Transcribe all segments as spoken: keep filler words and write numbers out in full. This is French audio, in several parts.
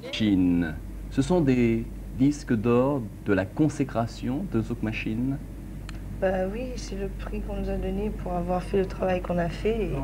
Machine. Ce sont des disques d'or de la consécration de Zouk Machine. Bah oui, c'est le prix qu'on nous a donné pour avoir fait le travail qu'on a fait. Et...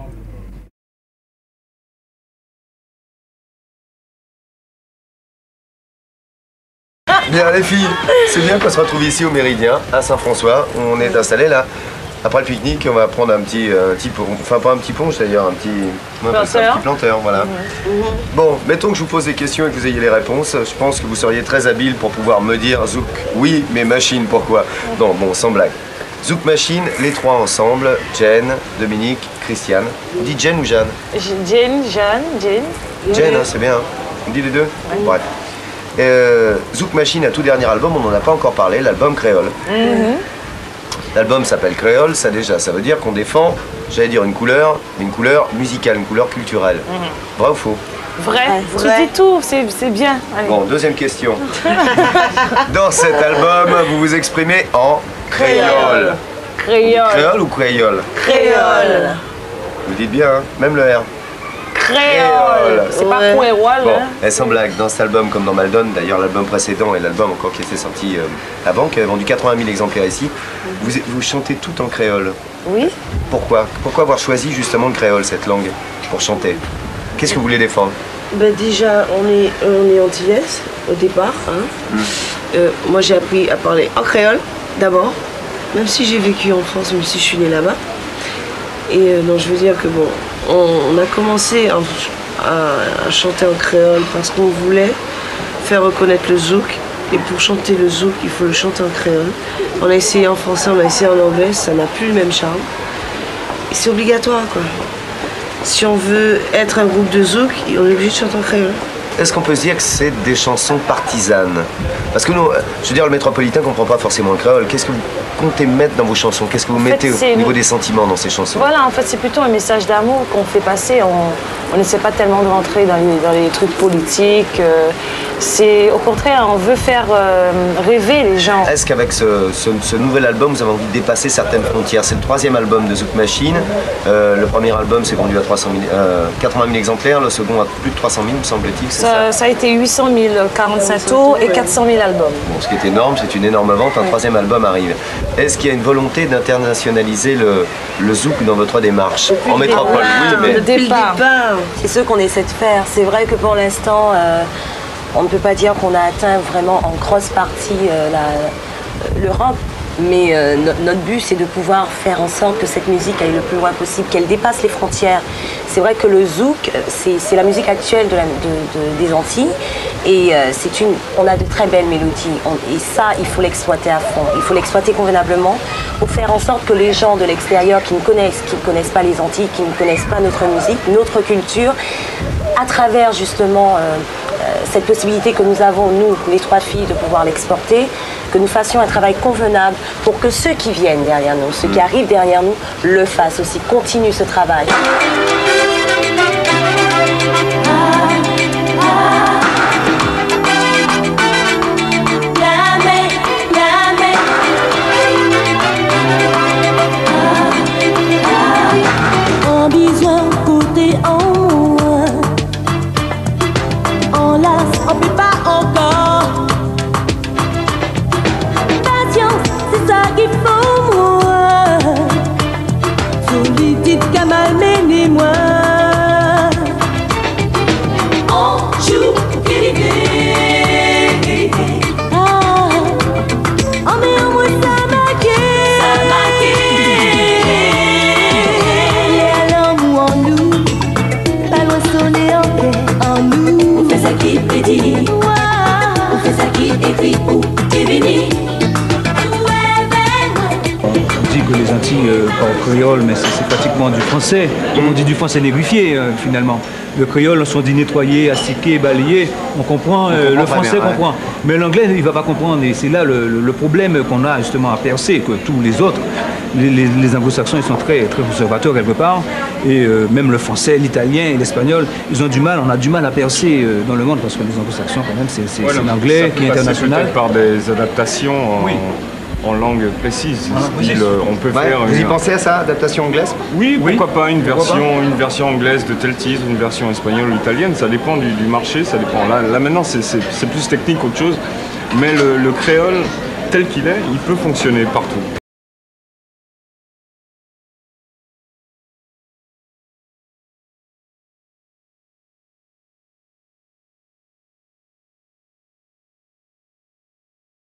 Bien les filles, c'est bien qu'on se retrouve ici au Méridien, à Saint-François, où on est installé là. Après le pique-nique, on va prendre un petit, euh, petit pont, enfin pas un petit ponche d'ailleurs, un petit planteur. Un petit planteur, voilà. Mmh. Bon, mettons que je vous pose des questions et que vous ayez les réponses. Je pense que vous seriez très habile pour pouvoir me dire Zouk, oui, mais Machine, pourquoi? Non, bon, sans blague. Zouk Machine, les trois ensemble, Jen, Dominique, Christiane. On dit Jen ou Jeanne? Jen, Jeanne, Jen. Jen, hein, c'est bien. On dit les deux? Oui. Bref. Euh, Zouk Machine, un tout dernier album, on n'en a pas encore parlé, l'album Créole. Mmh. L'album s'appelle Créole, ça déjà, ça veut dire qu'on défend, j'allais dire une couleur, mais une couleur musicale, une couleur culturelle. Mmh. Vrai ou faux? Vrai, ouais, tu dis tout, c'est bien. Allez. Bon, deuxième question. Dans cet album, vous vous exprimez en créole. Créole. Créole ou créole? Créole. Vous dites bien, hein, même le R. Créole. C'est ouais. Pas créole. Bon, hein. Et sans blague, dans cet album comme dans Maldon, d'ailleurs l'album précédent et l'album encore qui était sorti euh, avant, qui avait vendu quatre-vingt mille exemplaires ici, vous, vous chantez tout en créole. Oui. Pourquoi? Pourquoi avoir choisi justement le créole, cette langue, pour chanter? Qu'est-ce que vous voulez défendre? Ben déjà, on est, on est antillaise au départ. Hein. Mm. Euh, moi j'ai appris à parler en créole d'abord, même si j'ai vécu en France, même si je suis née là-bas. Et euh, donc je veux dire que bon, on, on a commencé à, à, à chanter en créole parce qu'on voulait faire reconnaître le zouk. Et pour chanter le zouk, il faut le chanter en créole. On a essayé en français, on a essayé en anglais, ça n'a plus le même charme. Et c'est obligatoire quoi. Si on veut être un groupe de zouk, on est obligé de chanter en créole. Est-ce qu'on peut se dire que c'est des chansons partisanes? Parce que nous, je veux dire, le métropolitain ne comprend pas forcément le créole. Qu'est-ce que vous comptez mettre dans vos chansons? Qu'est-ce que vous en mettez fait, au niveau des sentiments dans ces chansons? Voilà, en fait, c'est plutôt un message d'amour qu'on fait passer. On n'essaie pas tellement de rentrer dans les, dans les trucs politiques. Euh, c'est au contraire, on veut faire euh, rêver les gens. Est-ce qu'avec ce, ce, ce nouvel album, vous avez envie de dépasser certaines frontières? C'est le troisième album de Zouk Machine. Euh, le premier album s'est vendu à trois cent mille, euh, quatre-vingt mille exemplaires. Le second à plus de trois cent mille, me semble-t-il. Ça, ça, ça a été huit cent mille quarante-cinq tours et quatre cent mille albums. Bon, ce qui est énorme, c'est une énorme vente. Un troisième album arrive. Est-ce qu'il y a une volonté d'internationaliser le, le zouk dans votre démarche? En métropole, oui, mais... Le départ. C'est ce qu'on essaie de faire. C'est vrai que pour l'instant, euh, on ne peut pas dire qu'on a atteint vraiment en grosse partie euh, l'Europe. Mais euh, no notre but, c'est de pouvoir faire en sorte que cette musique aille le plus loin possible, qu'elle dépasse les frontières. C'est vrai que le zouk, c'est la musique actuelle de la, de, de, des Antilles. Et euh, c'est une, on a de très belles mélodies. On, et ça, il faut l'exploiter à fond. Il faut l'exploiter convenablement pour faire en sorte que les gens de l'extérieur qui ne connaissent, qui ne connaissent pas les Antilles, qui ne connaissent pas notre musique, notre culture, à travers justement euh, euh, cette possibilité que nous avons, nous, les trois filles, de pouvoir l'exporter, que nous fassions un travail convenable pour que ceux qui viennent derrière nous, ceux qui arrivent derrière nous, le fassent aussi, continuent ce travail. On dit que les Antilles euh, parlent créole, mais c'est pratiquement du français. Comme on dit du français négrifié, euh, finalement. Le créole, on dit nettoyer, astiquer, balayer. On comprend, euh, on comprend le français bien, comprend. Ouais. Mais l'anglais, il ne va pas comprendre. Et c'est là le, le, le problème qu'on a justement à percer, que tous les autres, les, les, les anglo-saxons, ils sont très, très conservateurs quelque part. Et euh, même le français, l'italien et l'espagnol, ils ont du mal, on a du mal à percer euh, dans le monde, parce que les anglo-saxons, quand même, c'est ouais, l'anglais qui est international. Par des adaptations en... Oui. en langue précise. Ah, Style, euh, on peut Ouais, faire vous y une- pensez à ça, adaptation anglaise? Oui, pourquoi Oui. pas une Pourquoi version, une version anglaise de tel titre, une version espagnole ou italienne, ça dépend du, du marché, ça dépend. Là, là maintenant, c'est c'est- c'est plus technique qu'autre chose, mais le, le créole tel qu'il est, il peut fonctionner partout.